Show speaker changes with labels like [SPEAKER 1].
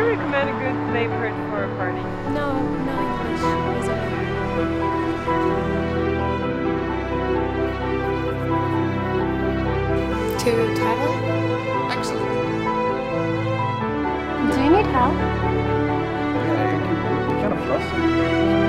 [SPEAKER 1] recommend a good neighborhood for a party?
[SPEAKER 2] No, no English. Isn't it? To travel?
[SPEAKER 3] Excellent.
[SPEAKER 2] Do you need help?
[SPEAKER 3] Yeah, you kind of flustered.